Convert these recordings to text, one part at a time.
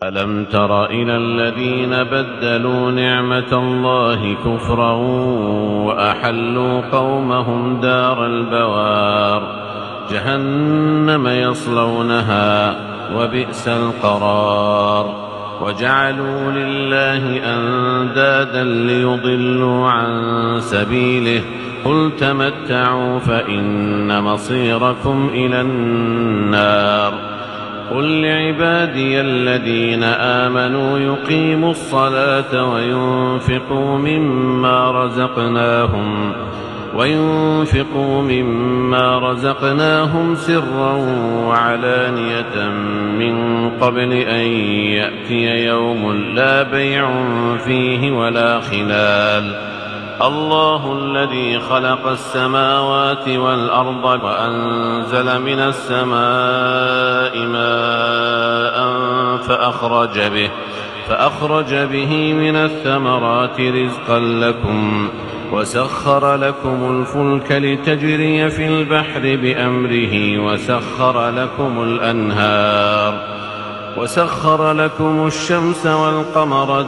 ألم تر إلى الذين بدلوا نعمة الله كفرا وأحلوا قومهم دار البوار جهنم يصلونها وبئس القرار وجعلوا لله أندادا ليضلوا عن سبيله قل تمتعوا فإن مصيركم إلى النار قل لعبادي الذين آمنوا يقيموا الصلاة وينفقوا مما رزقناهم سرا وعلانية من قبل أن يأتي يوم لا بيع فيه ولا خلال الله الذي خلق السماوات والأرض وأنزل من السماء ماء فأخرج به من الثمرات رزقا لكم وسخر لكم الفلك لتجري في البحر بأمره وسخر لكم الشمس والقمر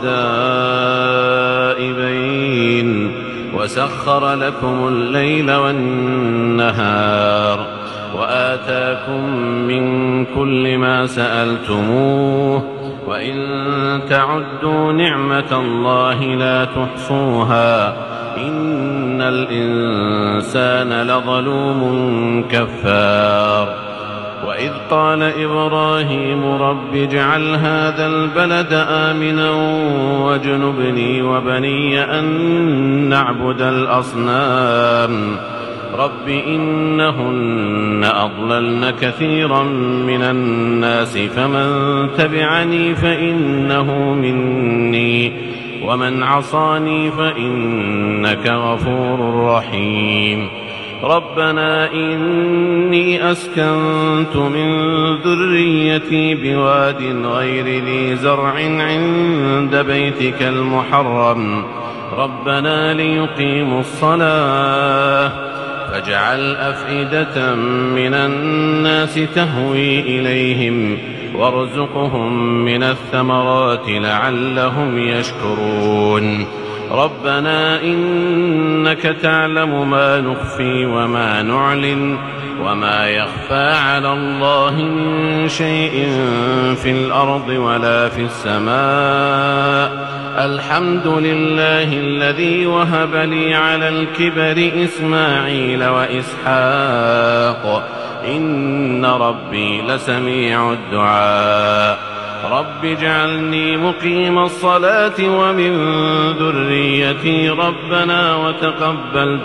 دائبين وسخر لكم الليل والنهار وآتاكم من كل ما سألتموه وإن تعدوا نعمة الله لا تحصوها إن الإنسان لظلوم كفار وإذ قال إبراهيم رب اجعل هذا البلد آمنا واجنبني وبني أن نعبد الأصنام رب إنهن أضللن كثيرا من الناس فمن تبعني فإنه مني ومن عصاني فإنك غفور رحيم ربنا إني أسكنت من ذريتي بواد غير ذي زرع عند بيتك المحرم ربنا ليقيموا الصلاة فاجعل أفئدة من الناس تهوي إليهم وارزقهم من الثمرات لعلهم يشكرون ربنا إنك تعلم ما نخفي وما نعلن وما يخفى على الله من شيء في الأرض ولا في السماء الحمد لله الذي وهب لي على الكبر إسماعيل وإسحاق إن ربي لسميع الدعاء رب اجعلني مقيم الصلاة ومن ذريتي ربنا وتقبل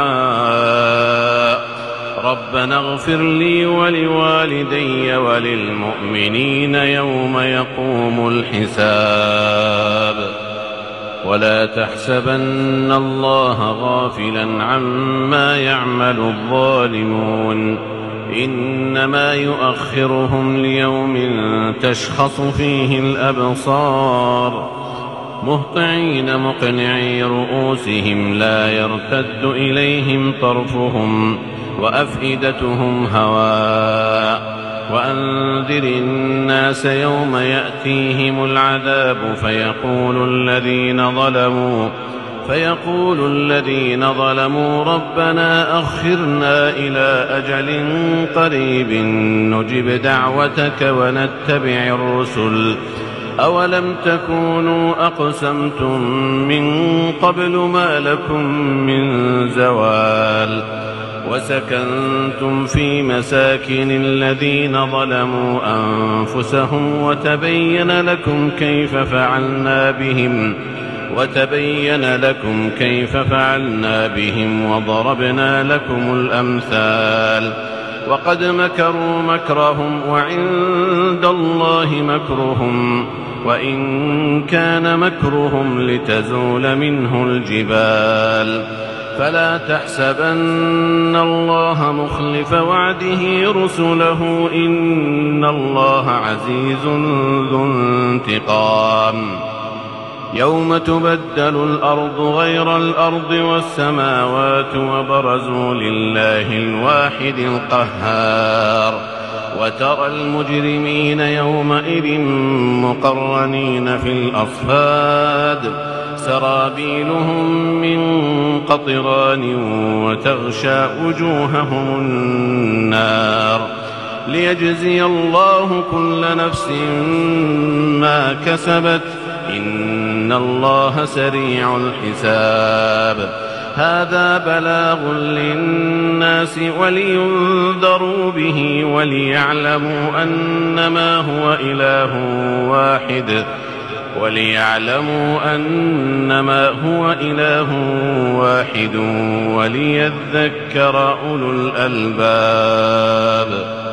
دعاء ربنا اغفر لي ولوالدي وللمؤمنين يوم يقوم الحساب ولا تحسبن الله غافلا عما يعمل الظالمون إنما يؤخرهم ليوم تشخص فيه الأبصار مهطعين مقنعي رؤوسهم لا يرتد إليهم طرفهم وأفئدتهم هواء وأنذر الناس يوم يأتيهم العذاب فيقول الذين ظلموا ربنا أخرنا إلى أجل قريب نجب دعوتك ونتبع الرسل أولم تكونوا أقسمتم من قبل ما لكم من زوال وسكنتم في مساكن الذين ظلموا أنفسهم وتبين لكم كيف فعلنا بهم وضربنا لكم الأمثال وقد مكروا مكرهم وعند الله مكرهم وإن كان مكرهم لتزول منه الجبال فلا تحسبن الله مخلف وعده رسله إن الله عزيز ذو انتقام يوم تبدل الأرض غير الأرض والسماوات وبرزوا لله الواحد القهار وترى المجرمين يومئذ مقرنين في الأصفاد سرابيلهم من قطران وتغشى وجوههم النار ليجزي الله كل نفس ما كسبت إن الله سريع الحساب هذا بلاغ للناس ولينذروا به وليعلموا أنما هو إله واحد وليذكر أولو الألباب.